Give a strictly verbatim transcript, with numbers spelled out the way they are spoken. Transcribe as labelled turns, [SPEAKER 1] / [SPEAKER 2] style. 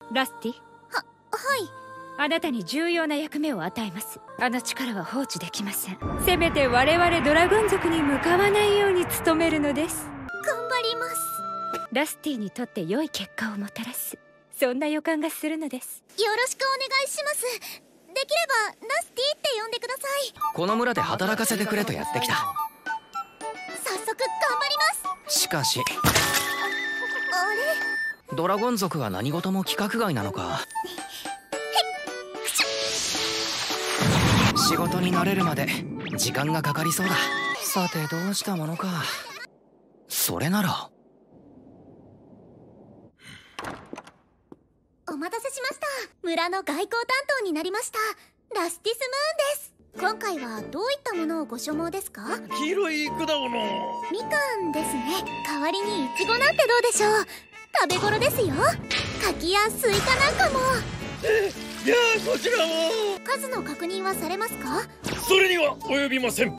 [SPEAKER 1] ラスティ。
[SPEAKER 2] は、はい。
[SPEAKER 1] あなたに重要な役目を与えます。あの力は放置できません。せめて我々ドラゴン族に向かわないように努めるのです。
[SPEAKER 2] 頑張ります。
[SPEAKER 1] ラスティにとって良い結果をもたらす、そんな予感がするのです。
[SPEAKER 2] よろしくお願いします。できればラスティって呼んでください。
[SPEAKER 3] この村で働かせてくれとやってきた。
[SPEAKER 2] 早速頑張ります。
[SPEAKER 3] しかし
[SPEAKER 2] あれ、
[SPEAKER 3] ドラゴン族は何事も規格外なのか。仕事に慣れるまで時間がかかりそうだ。さてどうしたものか。それなら。
[SPEAKER 2] お待たせしました。村の外交担当になりましたラスティスムーンです。今回はどういったものをご所望ですか？
[SPEAKER 4] 黄色い果物。
[SPEAKER 2] みかんですね。代わりにイチゴなんてどうでしょう。食べ頃ですよ。柿やスイカなんかも。
[SPEAKER 4] え、じゃあこちらも。
[SPEAKER 2] 数の確認はされますか？
[SPEAKER 4] それには及びません。